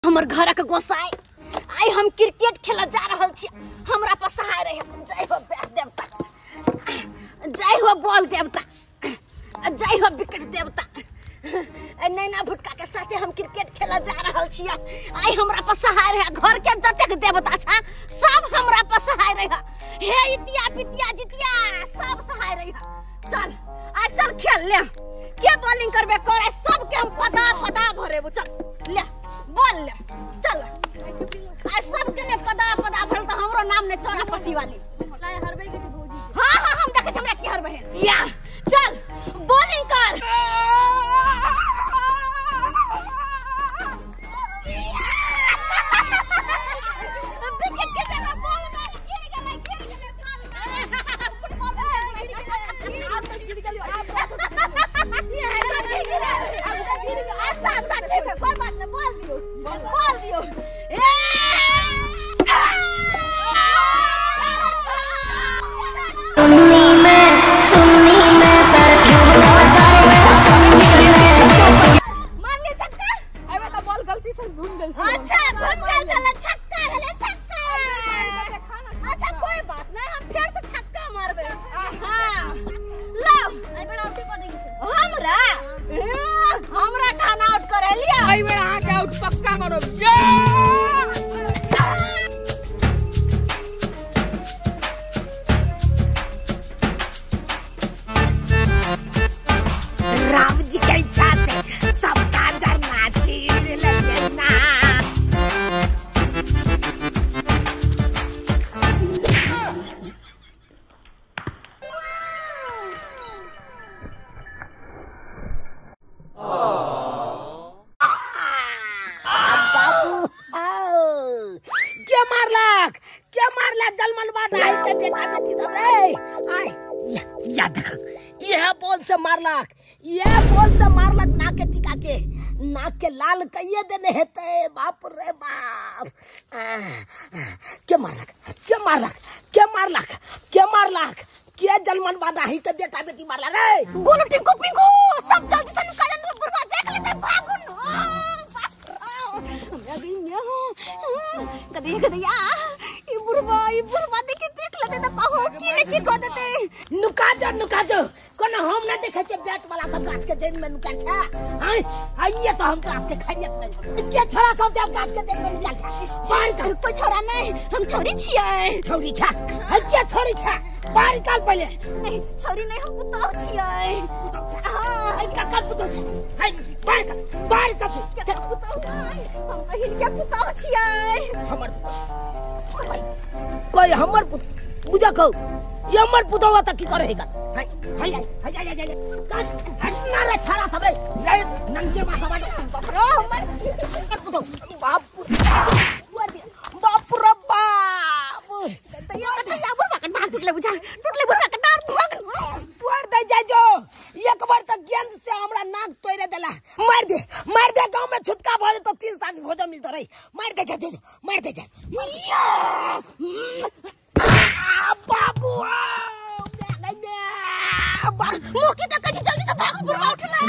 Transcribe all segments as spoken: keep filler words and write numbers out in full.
हमर घर के गोसाई आई हम क्रिकेट खेला जा रहल छी, हमरा पर सहाय रहे। जय हो बैट देवता, जय हो बॉल देवता, जय हो विकेट देवता। नैना भुटका के साथे हम क्रिकेट खेला जा रहल छी, आई हमरा पर सहाय रहे। घर के जतेक देवता छा सब हमरा पर सहाय रहे। हे इतिया पितिया जितिया सब सहाय रहे। चल आ चल खेल ले, के बॉलिंग करबे करे सब के हम पदा पदा भरे। चल ले बोल ले, चल आज सब के लिए पदा पदा भरल त हमरो नाम ने चोरा पट्टी वाली लाय हरबे के भौजी। हां हां हम देखे हमरा के हरबे है या। चल बॉलिंग कर। विकेट के जगह बॉल मार गिर गेलै गिर गेलै बॉल। फुटबॉल आप तो गिर गेलियो आप। अच्छा अच्छा ठीक है कोई बात नहीं, बोल दियो बोल दियो। अच्छा घूम गल चला छक्का गेले छक्का। अच्छा कोई बात नहीं, हम फिर से छक्का मारबे। हां लो आई बेर आउट कर देंगे हमरा हमरा खाना आउट करे लिया। आई बेर आ के आउट पक्का करो। राम जी की इच्छा से सबका जरना चीर लगे ना। बाबू क्या मारलक क्या मारलक जलमलवा ढाई के बेटा बेटी सब रे। आय या, या देख यह बॉल से मारलक, यह बॉल से मारलक नाक के टिका के, नाक के लाल कइये देने हेते। बाप रे बाप के मारलक के मारलक के मारलक के मारलक के जलमलवा ढाई के बेटा बेटी मारला रे। गोलू टिंकू पिंकू सब जल्दी से निकाल न बुढ़वा देख लेते भागो न। कदे कदिया ई बुढ़वा ई बुढ़वा देखे देख लेते त पाहो की ने की को देते। नुका जा नुका जा कोन हम ना देखे छे बैट वाला सब गाछ के जैन में नुका छा। हां आइए तो हम गाछ के खाइए नहीं के छोरा सब जब गाछ के जैन में नुका छा। मार कर पे छोरा नहीं हम छोरी छियै। छोरी छा है के छोरी छा बाहर निकाल पहले। नहीं छोरी नहीं हम पुतौ छियै। हां है का कर पुतौ छे है बाहर कर बाहर कर के पुतौ नहीं हम तो हिनके पुतौ छियै। हमर कोई हमर पुत बुझा कहो ये हमर पुतौ त की करे है। हाय हाय हाय हाय हाय हटना रे छारा सब रे ये नंगे माथा बाटे रो हमर पुतौ बाप बाप रे बाप तैया कठिया बुढ़वा के मार टूटले बुझा टूटले बुढ़वा के डार भोग तोड़ दे जाय जो एक बार तक गेंद से हमरा नाक तोड़े देला। मार दे मार दे गांव में छुटका भले तो तीन साल भोजन मिलतो रही। मार दे जा मार दे जा बाबू मुकी तक कजी जल्दी से भागो बुढ़वा उठला।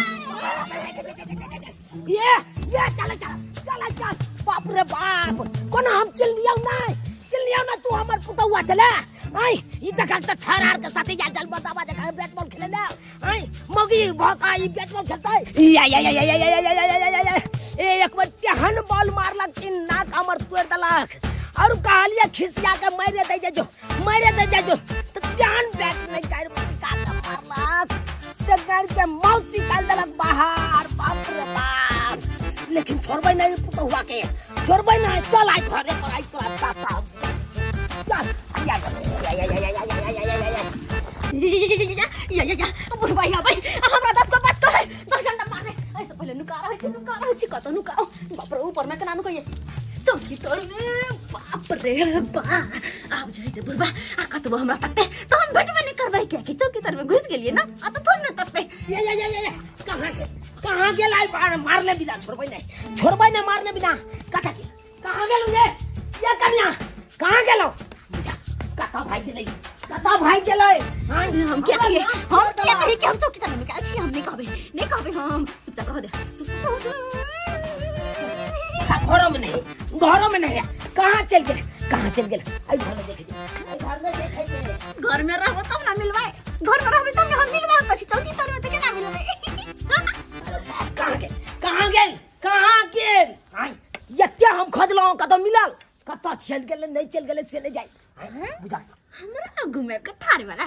ये ये चल चल चल चल बाप रे बाप कोन हम चल लिया नहीं चल लिया ना तू हमर पुतौआ चले। आई ई देखा त छारार के साथे या जल बतावा देखा बैट बॉल खेले ना। आई मगी भका ई बैट बॉल खेलतै या या या या या या या या ए एक बार तेहन बॉल मारलक कि नाक हमर तोड़ देलक और कहलिए खिसिया के मारे दे जो मारे दे जो तो ध्यान बैट नहीं कर काट मारलक से गाड़ के मौसी निकाल देलक बाहर। बाप रे बाप लेकिन छोड़बै नहीं पुतौआ के छोड़बै नहीं। चल आई घरे पर आई तोरा पासा चल या या या या या या या या या या बुढ़वा या भाई हमरा दस को बात तो है दस घंटा मारने ऐसे पहले नुका रहे छी नुका रहे छी कत नुकाओ बाप रे ऊपर में केना नुकाइए चौकी तोर बाप रे बा अब जाई दे बुढ़वा आ कतबो हमरा तकते तो हम बैठ में नहीं करबै क्या कि चौकी तर में घुस गेलिए ना आ तो थोड़ न तकते। या या या या कहां के कहां गेल आई मारले बिना छोड़बै नहीं छोड़बै नहीं मारने बिना कटा के कहां गेलु ये ये कन्या कहां गेलो कता भाई गेलै कता भाई गेलै। हां हम के कहिए हम के कहिए कि हम चौकी तर में का छी हम नहीं कहबै नहीं कहबै हम चुपचाप रह दे। देखा घरों में नहीं, घरों में नहीं है। कहाँ चल गए, कहाँ चल गए? आई घर में देखे, घर में देखे। घर में रहबो तब ना मिलवाए, घर में रहबे तब ना हम मिलवाए। कछि चौकी तर में त केना मिलवाए? कहाँ गेल, कहाँ गेल, कहाँ गेल? आई यत्ते हम खोजलहुँ कतौ मिलल, कतौ चल गेल, नहीं चल गेल से नहीं जाए। बुझा हमरा घुमे के ठार वाला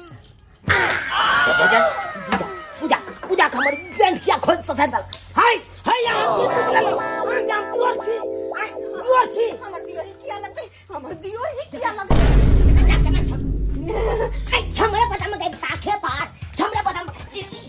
पूजा पूजा पूजा हमर पेंट किया खोज ससर दल। हाय हाय यहाँ की पूछ ले, हां जान तू अछि, हाय तू अछि। हमर दियोरी किया लगते, हमर दियोरी किया लगते। जा के ना छोड़। आई छमरे पता में गई ताखे पार, छमरे पता में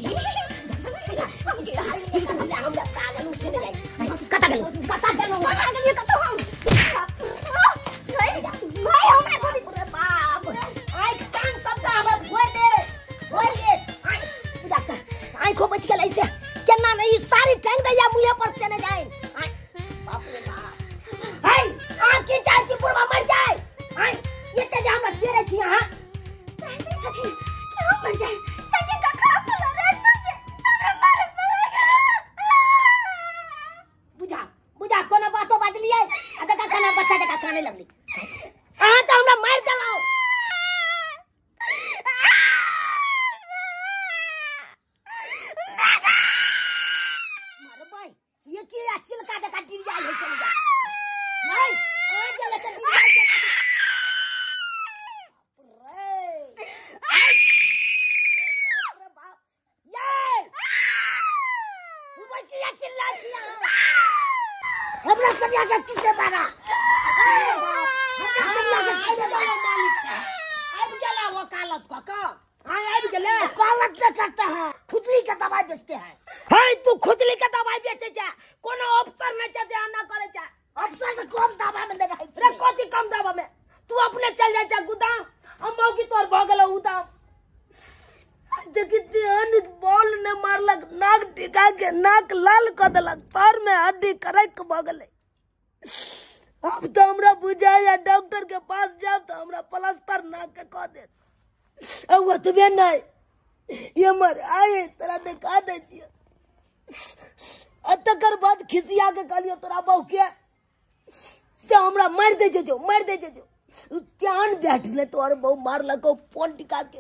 हम साल के हम हम पागल उसे नहीं जाए। कता गेल, कता गेल, कता गेल कतो हम। नहीं नहीं हमरे गोदी पूरे बाप। आई कान सब का हमर गोय दे, गोय दे। आई पूजा कर, आई को बच गेल ऐसे केना नहीं सारी टैंक दैया मुंह पर से न जाए। आई बाप रे बाप। आई आंखी चाची पुरवा मर जाए। आई ये ते जे हमरा फेरे छी हां कहते छथि कि हम मर जाए, ताकि कखा खुला रह न जाए, हमरा मारे पड़ेगा। बुझा बुझा कोनो बातो बाजलिए आ देखा खाना बच्चा जका काने लगली। अहाँ तो हमरा मार देलौ। मारो भाई ये की चिलका जका टिरिया है चल जा। नहीं आ चल के टिरिया रे बाप रे बाप। ये वो की चिल्ला छिया हमरा कन्या के किसे मारा? वकालत का का हाँ आब गेले वकालत न करते हैं, खुजली का दवाई बेचते हैं। हाय तू खुजली का दवाई बेचे जा, कोनो अफसर न चाहे आना करे जा, अफसर से कम दावा में दे रही रे। कोती कम दावा में तू अपने चल जा जा गुदाम, हम मौकी तोर भगल उदाम। देखी तेन बॉल ने मारलक, नाक टिका के नाक लाल क देलक, सर में हड्डी करक भगले। अब तो हमरा बुझाया डॉक्टर के पास जाओ तो हमरा प्लास्टर नाक के कह दे। अब ओतबे नहीं ये मर आए तोरा दिखा दे छियै। आ तकर बाद खिसिया के कहलियो तोरा बहू के से हमरा मार दे जो, मार दे जो। त्यान बैठले तोर बहू मारलको फोन टिका के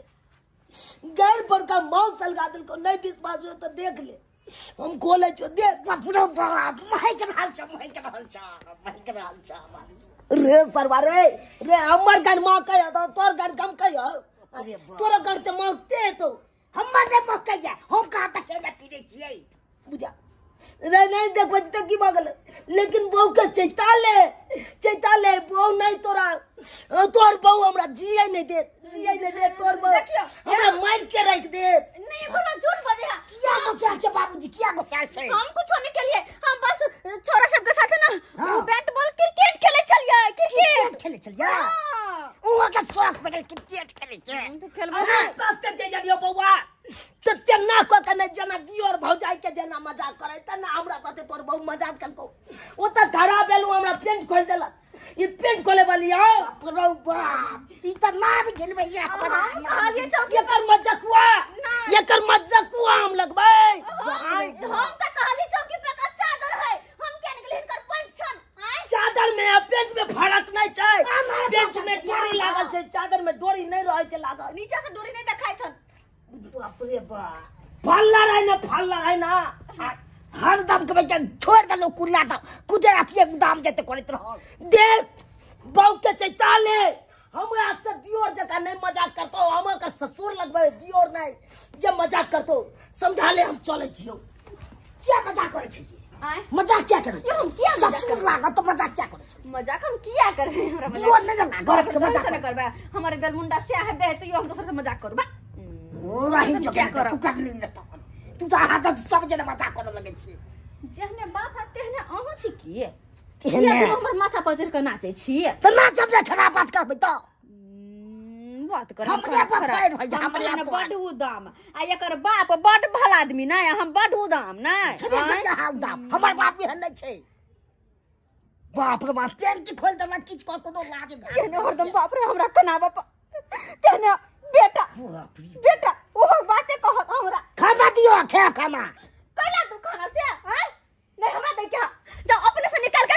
गैर पर का मौत सलगा दिल को। नहीं विश्वास हो तो देख ले, हम खोले छो देख बाप रे बाप। माई के हाल छ, माई के हाल छ, माई के हाल छ रे सरवा रे रे हमर घर मां कह तो तोर घर गम कह। अरे तोरा घर ते मांगते तो हमर ने मकैया हम कहां तक केला पीरे छियै। बुझा रे नहीं देख बजते की बगल, लेकिन बहू के चैताले चैताले बहू नहीं तोरा तोर बहू हमरा जियै नहीं दे, जियै नहीं दे तोर बहू हमरा मार के रख दे। नहीं बोला झूठ बजे है। किया गुस्सा छे बाबूजी, किया गुस्सा छे? हम कुछ होने के लिए हम बस छोरा सब के साथ ना बैट बॉल क्रिकेट खेले चलिए, क्रिकेट खेले चलिए। उहा के शौक पकड़ क्रिकेट खेले छे। हम तो खेलबो ना ससे जे जलियो बौआ त तेना को के न जना दियोर भौजाई के जना मजाक करे त ना हमरा कहते तोर बहु मजाक कलको। ओ त घरा बेलु हमरा पेंट खोल देलक, ये पेंट खोले वाली हो पुरौ बाप ई त मार गेल भैया। हम कहलिए चौकी ये कर मजाकुआ, ये कर मजाकुआ हम लगबै। हम त कहली चौकी पे का चादर है, हम के निकलिन कर पंच छन। चादर में पेंट में फर्क नहीं छै, पेंट में डोरी लागल छै, चादर में डोरी नहीं रहै छै लागल, नीचे से डोरी नहीं देखाय छन। बाप रे बाप फल्ला रहे ना, फल्ला रहे ना हर दम के बेटा छोड़ दलो कुल्ला द कुदे रातिए दाम जते करत रह। देख बहू के चैताले हमरा से दियोर जका नहीं मजाक करतो, हमर का ससुर लगबे दियोर नहीं जे मजाक करतो समझा ले। हम चले छियो क्या मजाक करे छी? मजाक क्या करे छी? हम किया ससुर लागत तो मजाक क्या करे छी? मजाक हम किया करे हमरा दियोर नहीं ना घर से मजाक न करबा। हमरे बेलमुंडा से है बे तो यो हम दूसरे से मजाक करू बा। ओ राही जो क्या कर तू कर नहीं देता, तू तो आदत सब जना मजाक करे लगे छी। जहने बाप आते हैं ना अहो छी की तेहने हमर माथा पर चढ़ के नाचे छी तो नाच अपने खराब बात करबे तो बात कर। हम अपने बाप है भैया, हमरे हम बड उदाम आ एकर बाप बड भला आदमी ना, हम बड उदाम ना। छने से हा उदाम हमर बाप भी हन छै। बाप रे बाप पेन की खोल देना किछ को कोनो लाज नहीं। तेहने हरदम बाप रे हमरा कनावा पर तेहने बेटा बेटा ओहो बाते कहत हमरा खाना दियो खे खाना कैला तू खाना से हैं नहीं हमरा दे क्या जा अपने से निकाल के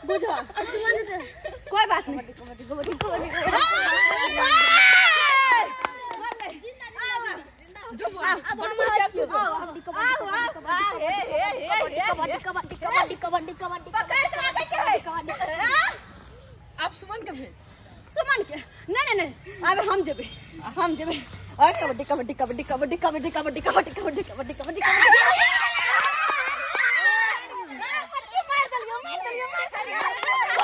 बुझो कोई बात नहीं आप सुमन के भेज सुमन के नहीं नहीं नहीं अब हम जेबे हम जेबे अरे कबड्डी कबड्डी कबड्डी कबड्डी कबड्डी कबड्डी कबड्डी कबड्डी कबड्डी कबड्डी मार दलियो मार दलियो मार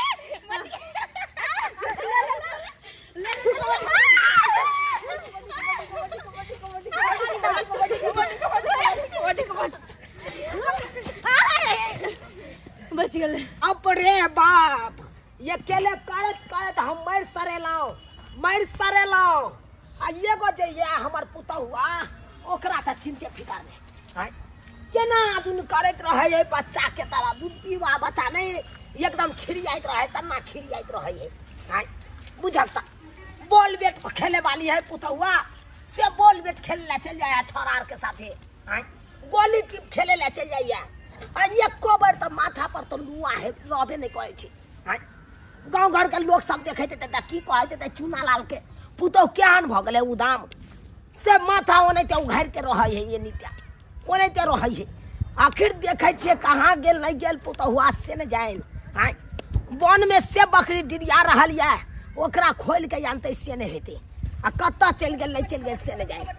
बच गए अब रे बाप ये केले करत करत हम मर सरे लाओ मर सरे लाओ आ ये गो जे ये हमर पुता हुआ ओकरा त चिंते फिकर में हां केना दुन करत रहे ये बच्चा के तरह दूध पीवा बच्चा नहीं एकदम छिड़ियाइत रहे तना छिड़ियाइत रहे है हां बुझता बॉल बैट खेले वाली है पुता हुआ से बॉल बैट खेलने चल जाया छोरार के साथे हां गोली टीप खेले ले चल जाइए आ ये कोबर त माथा पर तो लुआ है रहबे नहीं करे छी हां गांव घर के लोग सब देखते थे की कहते थे चूना लाल के पुतो केहन भ गेले उदाम से माथा ओने ते उघार के रह है ये नीटा ओने ते रह है आखिर देखे छे कहां गेल नहीं गेल पुतो हुआ से न जाए हां वन में से बकरी डिरिया रहल या ओकरा खोल के जानते से नहीं हेते आ कत्ता चल गेल नहीं चल गेल से न जाए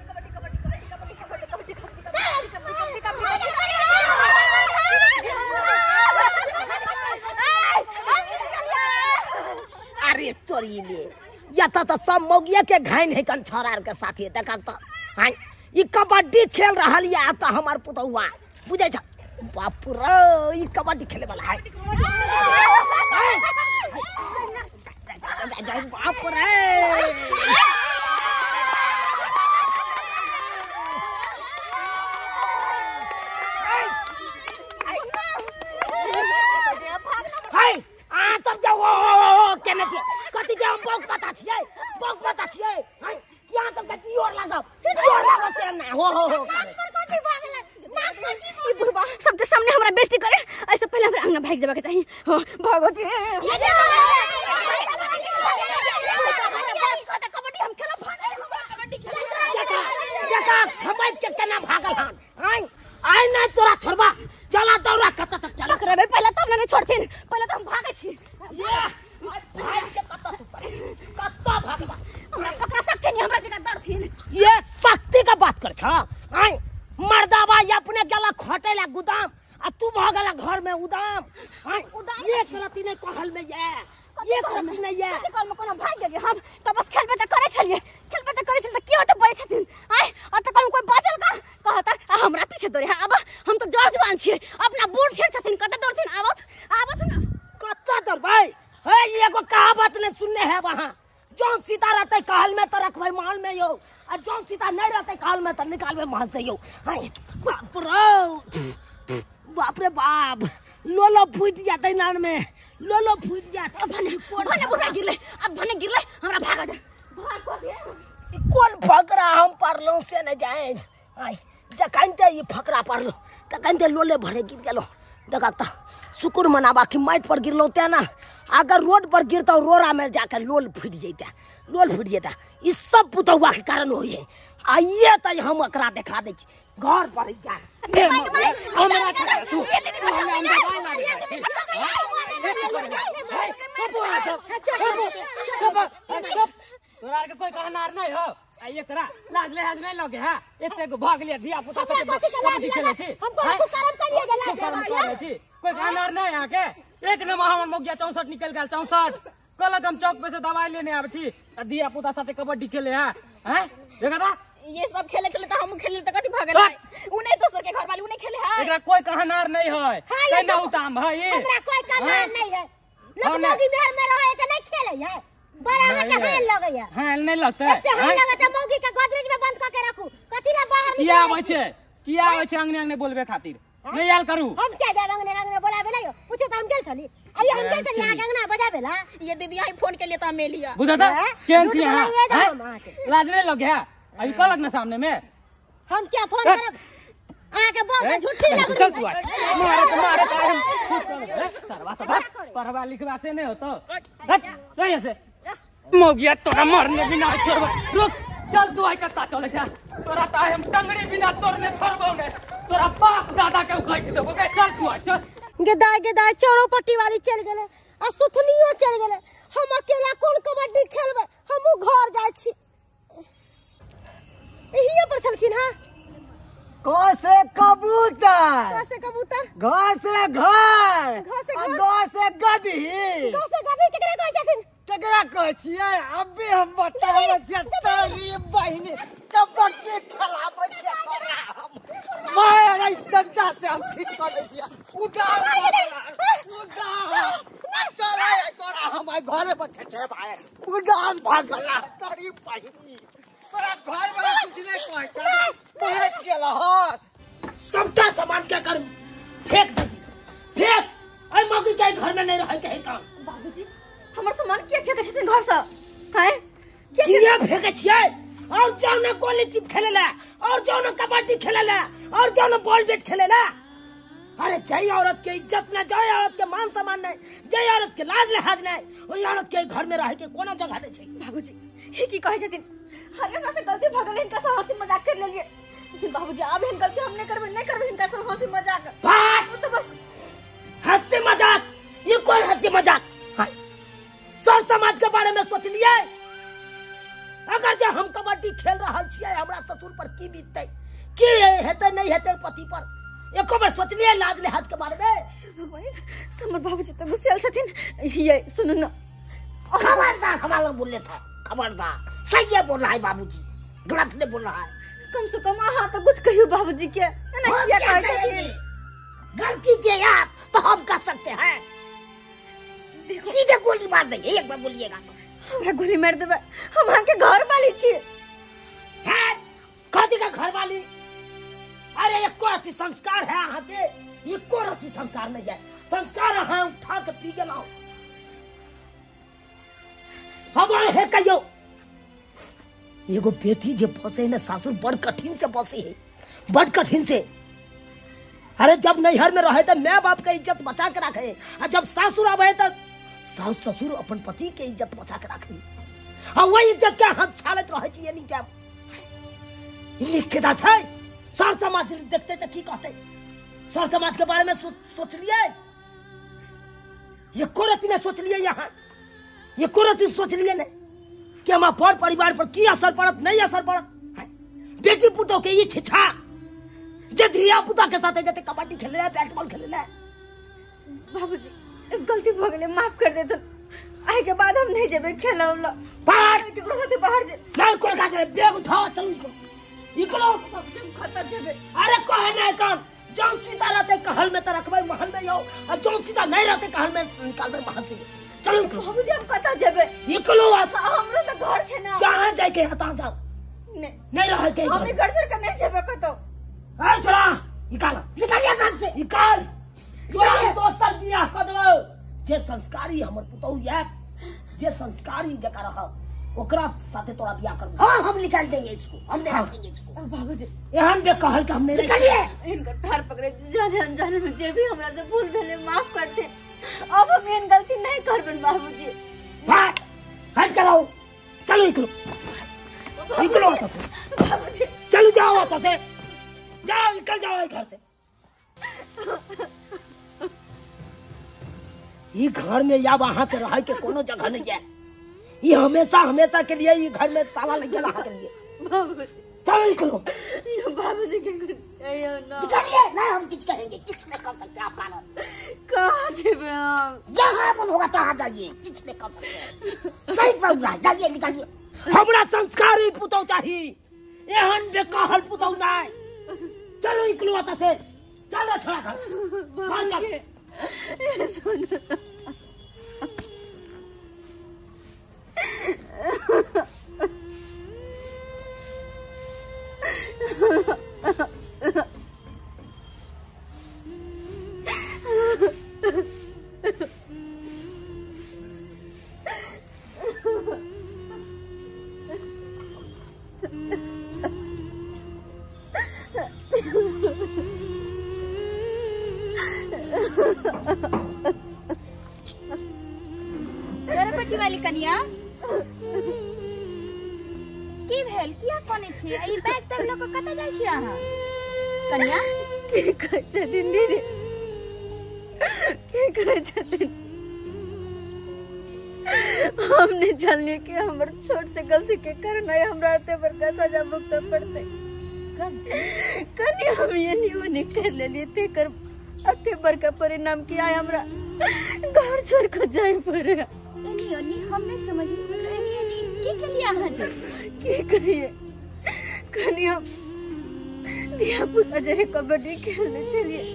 अरे तोरी में या तो, तो सब मौगिया के घाइन है कन छोरार के साथी देखा तो हां ई कबड्डी खेल रहल या तो हमार पुतौआ बुझै छ बाप रे ई कबड्डी खेले वाला है बाप रे हाय आ सब जाओ केने छे कति जे हम बोक पता छियै बोक पता छियै हाय यहाँ सब कति और लागब और लागब से ना हो हो हो कति भागले ई बुढ़बा सबके सामने हमरा बेइज्जती करे ऐसे पहले हमरा अंगना भाग जाबे के चाहिए हो भगवती कबड्डी हम खेलब कबड्डी खेलब जका छमय के केना भागल हन हाय आइ नै तोरा छोड़बा चला दौड़ा कत तक चला करे पहले तब ना छोड़थिन पहले तो हम भागे छी ये भाग के कत कत भागबा हमरा पकड़ा सकते नहीं हमरा जगह डरथिन ये शक्ति का बात कर छ हाय मर्दावा अपने गेला खटेला गुदाम आ तू भागला घर में उदाम हाय ये करती ने कहल में ये ये करती ने ये कति कल में कोनो भाग गेलिए हम त बस खेलबे त करे छलिए खेलबे त करे छलिए त की होते बड़े छथिन आय और त कोई कोई बचल का कहता हमरा पीछे दौड़े अब हम तो जोर जवान छिए अपना बूढ़ छेड़ छथिन कत दौड़थिन आवत आवत ना कत दौड़ भाई हे एगो कहावत ने सुनने है वहां जौन सीता रहते कहल में तो रखबै महल में यो और जौन सीता नहीं रहते कहल में तो निकालबै महल से यो हाय बाप रे बाप रे बाप लोलो फूट जाते नान में लोलो फूट जाते भने भने बुढ़ा गिरले अब भने गिरले हमरा भाग दे भाग को दे कौन फकरा हम परलो से न जाए हाय जकानते ये फकरा परलो तकानते लोले भरे गिर गेलो देखा शुक्र मनाबा कि माइट पर गिरलो ते ना अगर रोड पर गिरता रोरा में जाकर लोल फूट जाता लोल फूट जाता इस सब पुतौआ के कारण होई है आइए त हम एकरा दिखा दे छी घर पर जा हमरा छोड़ तू हमरा अंदर ला दे तोरा के कोई कहनार नहीं हो आइए करा लाज लेहाज नहीं लगे हां एते को भाग लिया धिया पुता सब कबड्डी खेले छी हम को करम करिए गेला करे छी कोई कहनार नहीं आ के एक नंबर हमर मोगिया चौसठ निकल गेल चौसठ कलक हम चौक पे से दवाई लेने आब छी धिया पुता साथे कबड्डी खेले हां हैं देखा था ये सब खेले चले त हम खेले त कति भागल है उने दोसर के घर वाले उने खेले है एकरा कोई कहनार नहीं है केना उताम भाई हमरा कोई कहनार नहीं है लोग मोगी मेहर में रहे त नहीं खेले है बड़ा हाथ हाल लगे है हाल नहीं लगता है हाल लगे त मोगी के गोदरेज में बंद करके रखू कति ना बाहर निकल किया आवे छे किया आवे छे अंगने अंगने बोलबे खातिर नहीं आल करू हम क्या जा अंगने अंगने बोलाबे नहीं पूछे त हम गेल छली अरे हम गेल छली अंगना बजाबेला ये दीदी आई फोन के लिए त मैं लिया बुझा था केन छी हां लाज नहीं लगे है अभी कलक ना सामने में हम क्या फोन करब आके बहुत झूठी लग चल तू मारे तो मारे तो हम सरवा तो परवा लिखवा से नहीं होता हट नहीं से मोगिया तोरा मरने बिना छोड़बो रुक चल तू आई कत्ता चले जा तोरा ता हम टंगड़ी बिना तोरने छोड़बो ने तोरा बाप दादा के उखड़ देबो के चल तू चल गेदाय गेदाय चौरोपट्टी वाली चल गेले आ सुथनियो चल गेले हम अकेला कोन कबड्डी खेलबे हमहु घर जाय छी एहिए पर छलखिन हां क से कबूतर क से कबूतर घ से घर घ से आ घर ग से गधी क से गधी केकरा कहै छथिन केकरा कहै छियै अबे हम बताबै छियै तोरी बहिनी कबड्डी खेलाबै छियै तोरा हम माय रे दंता से हम ठीक कर दै छियै उदार उदार चल आय तोरा हम घरे पर ठठे भाई उदान भागला तोरी बहिनी तोरा घर वाला कुछ नहीं कहै छै पहुंच गेला ह सबटा सामान क्या करूं फेंक दे फेंक आई मौगी के घर में नहीं रह के है काम बाबूजी हमर सामान के फेंकै छथिन घर से हैं किया फेंकै छियै और जाओ ना गोली टिप खेले ला और जाओ ना कबड्डी खेले ला और जाओ ना बॉल बैट खेले ला अरे जय औरत के इज्जत ना जय औरत के मान सम्मान नहीं जय औरत के लाज लिहाज नहीं ओई औरत के घर में रह के कोनो जगह नहीं छै बाबूजी हे की कहै छथिन हरे ना से गलती भगल इनका से हंसी मजाक कर लेलिए लेकिन बाबूजी अब हम गलती हम नहीं करबे नहीं करबे इनका से हंसी मजाक बस तो बस हंसी मजाक ये कोई हंसी मजाक है सब समाज के बारे में सोच लिए अगर जे हम कबड्डी खेल रहल छियै हमरा ससुर पर की बीततै की हेतै नहीं हेतै पति पर एको बार सोच लिए लाज लिहाज के बारे में भगवान समर बाबूजी तो गुस्सेल छथिन ये सुनो ना खबरदार हमारा बोले था खबरदार सही है बोल रहा है बाबूजी गलत नहीं बोल रहा है कम से कम हाँ तो कुछ कहियो बाबूजी के ना हम क्या क्या कहै कहेंगे? छथिन गलती की आप तो हम कर सकते हैं देखो सीधे गोली मार देंगे एक बार बोलिएगा तो हमरा गोली मार देबे हम अहाँ के घर वाली छी है कथी का घर वाली अरे एको रति संस्कार है अहाँ के एको रति संस्कार नहीं है संस्कार अहाँ उठा के पी गेलौ हम है कहियो एगो बेटी जे फंसे ने सासुर बड़ कठिन से फंसी है बड़ कठिन से अरे जब नैहर में रहे तो माँ बाप के इज्जत बचा के रखे और जब सासुर आवे तो सास ससुर अपन पति के इज्जत बचा के रखे और वही इज्जत के हम छालत रहे छी नहीं क्या लिख के दा छै सर समाज देखते तो की कहते सर समाज के बारे में सो, सोच लिए ये कोरती ने सोच लिए यहाँ ये कोरती सोच लिए ने कि हमारा पर परिवार पर की असर पड़त नहीं असर पड़त बेटी पुतों के ये छिछा जे धिया पुता के साथ जते कबड्डी खेले ले बैट बॉल खेले ले बाबूजी गलती भ गेले माफ कर दे तो आए के बाद हम नहीं जेबे खेला उला बाहर केकरो साथे बाहर जे नहीं कोई का करे बैग उठाओ चलो निकलो बाबूजी खतर जेबे अरे कहे नहीं कौन जौन सीता रहते कहल में तो रखबे महल में यो और जौन सीता नहीं रहते कहल में निकाल दे महल से चलो निकलो बाबूजी हम कता जेबे निकलो आप हमरो तो घर छे ना जहां जाए के हता जाओ नहीं नहीं रह के हम घर छोड़ के नहीं जेबे कतो ए चला निकाल निकालिए घर से निकाल निकाल दोसर बियाह कर देबो जे संस्कारी हमर पुतौ या जे संस्कारी जका रह ओकरा साथे तोरा बियाह करबो हां हम निकाल देंगे इसको हम नहीं रखेंगे इसको बाबूजी एहन बे कहल के हम नहीं निकालिए इनका पैर पकड़े जाने अनजाने में जे भी हमरा से भूल भेले माफ कर दे अब हम इन गलती नहीं करबन बाबूजी हट हट करो चलो निकलो निकलो आता से बाबूजी चलो जाओ आता से जाओ निकल जाओ घर से ये घर में या वहां के रह के कोनो जगह नहीं है ये हमेशा हमेशा के लिए ये घर में ताला लग गया के लिए बाबूजी चलो निकलो ये बाबूजी के कुछ आयो ना निकलिए नहीं हम कुछ कहेंगे कुछ नहीं कर सकते आप कानून कहाँ जेबे हम जहाँ मन होगा तहाँ जाइए कुछ नहीं कर सकते सही बोल रहा है जाइए निकालिए हमरा संस्कारी पुतौ चाहिए एहन बेकहल पुतौ नहीं चलो निकलो आता से चलो थोड़ा घर मान जा ये सुन Ha ha ha. चरपटी वाली कनिया की भेल किया कोने छी ई बैग तक लोग कत जाय छी अहाँ कनिया की कहै छथिन दीदी की कहै छथिन हमने जानलिए कि हमर छोट से गलती के कारण है हमरा एते बड़का सजा भुगतै पड़तै कनी हम ये नहीं नहीं कर लेलिए ते कर अते बड़का परिणाम की आय हमरा घर छोड़ के जाय पड़े एनी ओनी हम नहीं समझ एनी एनी की के लिए अहाँ जे की कहिए कनी हम दिया पुता जे कबड्डी खेलने चलिए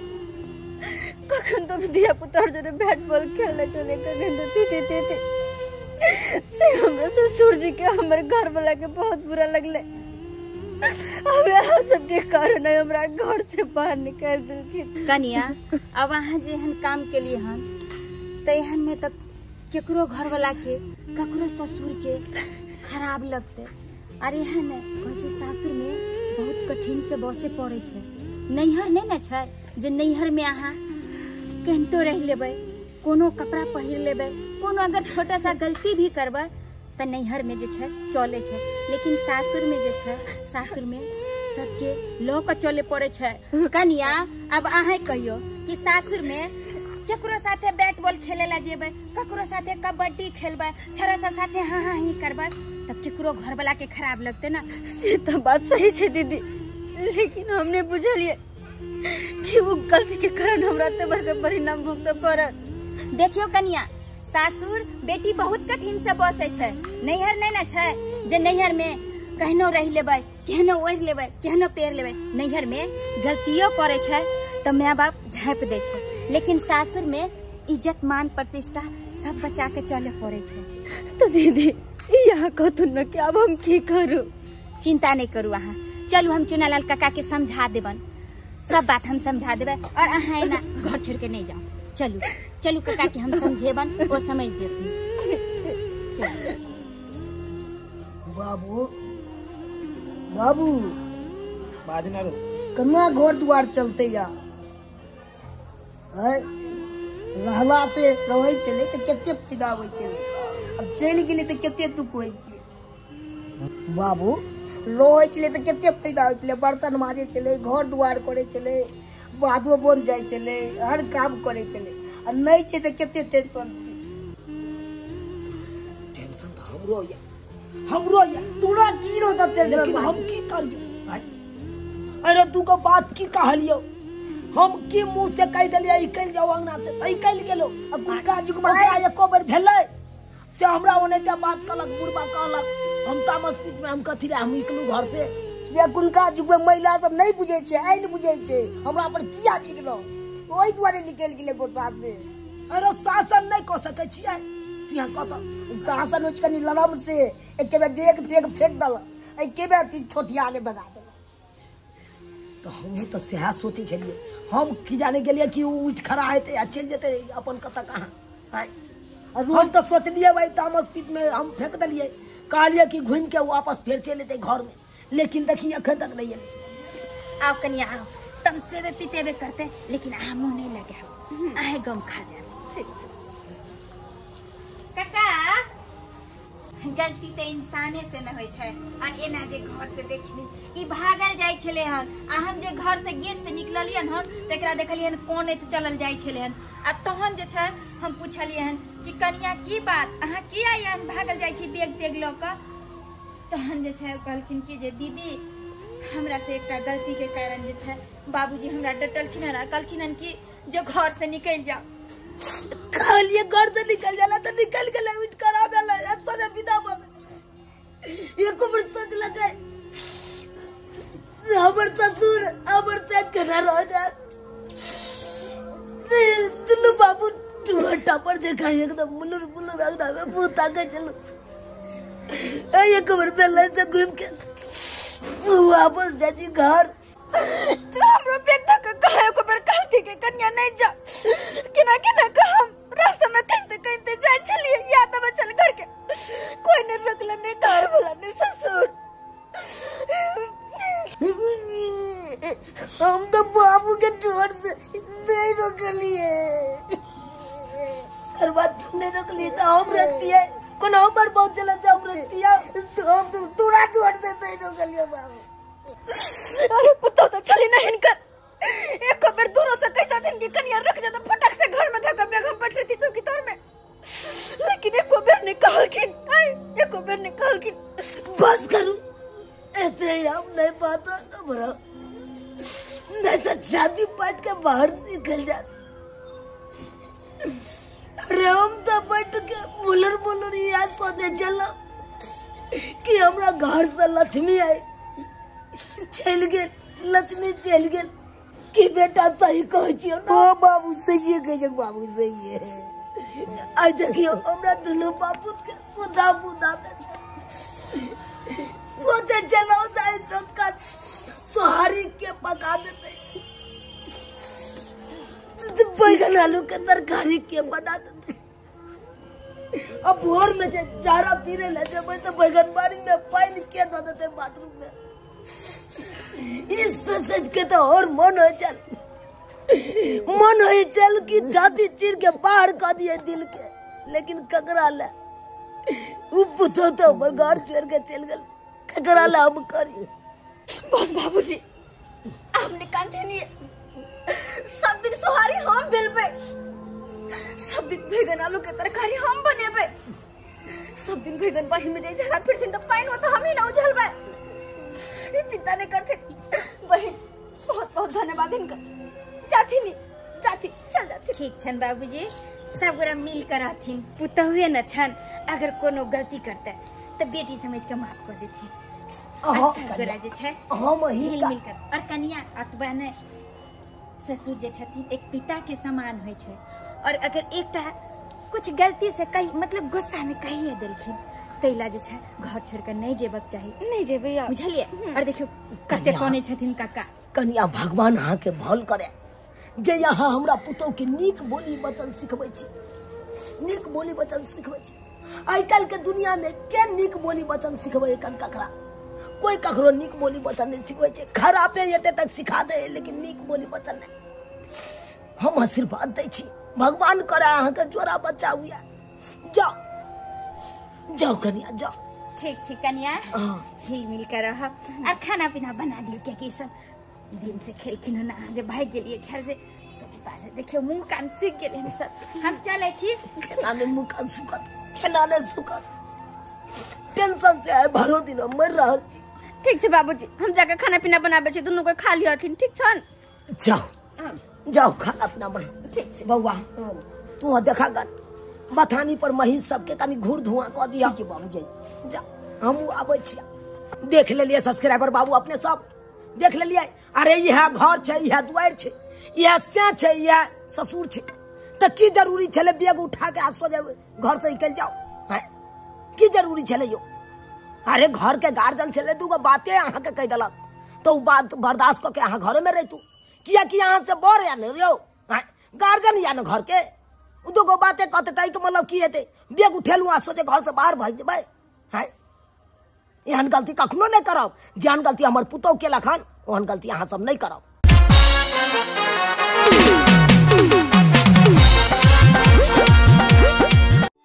कखन तो दिया पुता जरे बैट बॉल खेलने चले कने दीदी दीदी से हमरा ससुर जी के हमर घर वाला के बहुत बुरा लगले अब यहाँ सबके कारण हमरा घर से बाहर निकाल दिलखिन कनिया अब अहाँ जे हन काम के लिए हन त एहन में तक केकरो घर वाला के ककरो ससुर के खराब लगते अरे एहन कहै छै सासुर में बहुत कठिन से बसे पड़े छै नैहर नहीं न छै जे नैहर में अहाँ केहतो रह लेबै कोनो कपड़ा पहिर लेबै कोनो अगर छोटा सा गलती भी करबै त नैहर में जे छै चले छै लेकिन सासुर में जे छै सासुर में सबके लऽ के चले पड़े छै कनिया अब अहाँ कहियो कि सासुर में केकरो साथे बैट बॉल खेले ला जेबै ककरो साथे कबड्डी खेलबै छोरा सब साथे हाँ हाँ ही करबै तब केकरो घर वाला के खराब लगते ना से तो बात सही छै दीदी लेकिन हमने बुझलिए कि वो गलती के कारण हमरा ते बड़का परिणाम भुगते पड़त देखियो कनिया सासुर बेटी बहुत कठिन से बसे छै नैहर नहीं ना छै जे नैहर में कहनो रह लेबै केहनो ओढ़ लेबै केहनो पेर लेबै नैहर में गलतियों करे छै तो माय बाप झाँप दे छै लेकिन सासुर में इज्जत मान प्रतिष्ठा सब बचा के चले पड़े छै तो दीदी यहाँ कहतु न कि अब हम की करू चिंता नहीं करू अहाँ चलू हम चुनालाल काका के समझा देबन सब बात हम समझा देबै और अहाँ एना घर छोड़ के नहीं जाओ चलू चलू काका के हम समझेबन वो समझ देथिन चलू बाबू बाबू बाजना रो कन्ना घर द्वार चलते या है रहला से रहै छले त कते फायदा होय छले अब चल गेले त कते दुख होय छै बाबू रहै छले त कते फायदा होय छले बर्तन माजे छले घर द्वार करे छले बादो बन जाय छले हर काम करे छले आ नहीं छै त कते टेंशन छै टेंशन त हमरो या हमरो या तोरा की रो त टेंशन लेकिन हम की करियो अरे तू का बात की कहलियो हम की मुंह से कह दिलिए निकल जाओ अंगना से निकल गेलो अब कुलका जुग में एको बेर भेलै से हमरा ओने ते बात कहलक बुढ़बा कहलक हम तामस पीट में हम कथी रे हम निकलू घर से से कुलका जुग में महिला सब नहीं बुझे छै आई नहीं बुझे छै हमरा पर किया बिगड़ो ओई द्वारे निकल गेले गोसा से अरे शासन नहीं क सकै छियै तिहा कत शासन उच कनी लरम से एके बेर देख देख फेंक दल एके बेर ती छोटिया ने भगा दल तो हम तो सेहा सोचे छलिए हम की जाने गेलिए कि उठ खड़ा हेते आ चल जेते अपन कत कहां हम तो सोचलिए भाई तामस पीट में हम फेंक दिलिए कहलिए कि घूम के वापस फिर चल जेते घर में लेकिन देखिए अखन तक नहीं है आओ कनिया आओ तम सेवे पीतेबे करते लेकिन आ मुंह नहीं लगे आहे गम खा जा काका गलती तो इंसाने से न होय छै और एना जे घर से देखली ई भागल जाय छले हन आ हम जे घर से गेट से निकललियन हन तकरा देखलियन कोन एत चलल जाय छले हन आ तहन जे छै हम पूछलिए हन कि कनिया की बात अहाँ किया यहन भागल जाय छी बेग तेग ल क तहन जे छै कहलखिन कि जे दीदी हमरा से एकटा गलती के कारण जे छै बाबूजी हमरा डटलखिन हन कहलखिन हन कि जो घर से निकल जा कहलिए घर से निकल जाला तो निकल गेले उठ कर आ गेले अच्छा ने विदा बन एको बार सोच लगे हमर ससुर हमर से कना रह जा चलो बाबू टूटा पर देखा एकदम मुलर मुलर रगड़ा में पूता के चलो एको बार पहले से घूम के वापस जाजी घर तो हमरो बेग धक्का कहे को बेर कहती के कन्या नहीं जा किना किना का हम रास्ता में कहीं कहीं जाय चलिए याद में चल घर के कोई ने रखला नहीं घर वाला नहीं ससुर हम तो बाबू के डर से नहीं रोकलिए सरवा तूने रोकली तो हम रखती है कौन ऊपर बहुत चला था हम रखती है तो हम तो तुरा तोड़ देते ही रोकलिए बाबू। अरे पुतो तो चली ना इनकर एक बार दूरों से कहता दिन की कन्या रख जाता फटक से घर में धक्का बेग हम बैठ रही चौकी तौर में, लेकिन एक बार ने कहलखिन एक बार ने कहलखिन बस करूं ऐसे ही हम नहीं पाता बड़ा नहीं तो शादी पाट के बाहर निकल जा। अरे हम तो बैठ के बोलर बोलर यहाँ सोचे चला कि हमरा घर से लक्ष्मी आई चल गए लक्ष्मी चल गए कि बेटा सही कहो ना बाबू सही है कहे बाबू सही है। आई देखियो हमरा दुनू बापू के सुधा बुधा सोचे चलाओ जाए रोज का सुहारी के पका देते बैगन आलू के तरकारी के बना देते। अब भोर में से चारा पीने लेते मैं तो बैगन बाड़ी में पानी के दो देते बाथरूम में। इस सोच के तो और मन हो चल मन हो चल की छाती चीर के बाहर कर दिए दिल के, लेकिन ककरा ले पुतो तो घर छोड़ के चल गए ककरा ले हम करिए। बस बाबूजी आप निकालते नहीं सब दिन सुहारी हम बिल पे, सब दिन बैगन आलू के तरकारी हम बने पे, सब दिन बैगन बाही में जाई झरा फिर से तो पाइन होता हम ही ना उछल बे। चिंता नहीं करते बहन, बहुत बहुत धन्यवाद इनका। जाती नहीं जाती चल जाती। ठीक छन बाबूजी सब गोरा मिल कर आथिन पुतहुए न छन, अगर कोनो गलती करते तो बेटी समझ के माफ कर देती। और कन्या अतबा ने ससुर जे छथिन एक पिता के समान होइ छै, और अगर एकटा कुछ गलती से कही मतलब गुस्सा में कहिए देलखिन तैला जे छै घर छोड़ कर नहीं जेबक चाहिए। नहीं जेबे यार बुझलिए। और देखियो कते कोने छथिन काका कन्या भगवान अहाँ के भल करे जे यहाँ हमरा पुतौ के नीक बोली वचन सिखबै छी, नीक बोली वचन सिखबै छी। आइ काल्हि के दुनिया में के नीक बोली वचन सिखबै कन ककरा, कोई ककरो नीक बोली वचन नहीं सिखबै छै। खराबे एते तक सिखा दे लेकिन नीक बोली वचन नहीं। हम आशीर्वाद दै छी भगवान करे अहाँ के जोड़ा बच्चा हुआ। जाओ जाओ कन्या जाओ। ठीक ठीक कन्या हिल मिल कर रह और खाना पीना बना दियो, क्या कि सब दिन से खेलखिन ना जे भाग गेलिए छल से सब पास देखियो मुंह कान सीख गेले हम सब। हम चले छी केना ने मुंह कान सुखत केना ने सुखत टेंशन से आए भरो दिन मर रहल छी। ठीक छै बाबूजी हम जाके खाना पीना बनाबे छी, दुनू को खा लियथिन। ठीक छन जाओ जाओ खाना पीना बना। ठीक छै बउआ तू देखा गन मथानी पर महिष सबके कनी घूर धुआं क दिया बाबूजी। जा हम आबै छी देख लेलिए सब्सक्राइबर बाबू अपने सब देख लेलिए। अरे यह घर छै यह दुआर छै यह से छै यह ससुर छै त की जरूरी छले बैग उठा के आसो जे घर से निकल जाओ है की जरूरी छले यो। अरे घर के गार्जियन छले दूगो बातें अहाँ के कह देलक तो बात बर्दाश्त क के अहाँ घरे में रहितू, किया कि अहाँ से बड़ या नहीं रहो गार्जियन या न घर के दूगो बातें कहते तई के मतलब की हेते बैग उठेलू आ सोचे घर से बाहर भाग जेबै है। एहन गलती कखनो नहीं करब, जेहन गलती हमर पुतौ के लखन ओहन गलती अहाँ सब नहीं करब।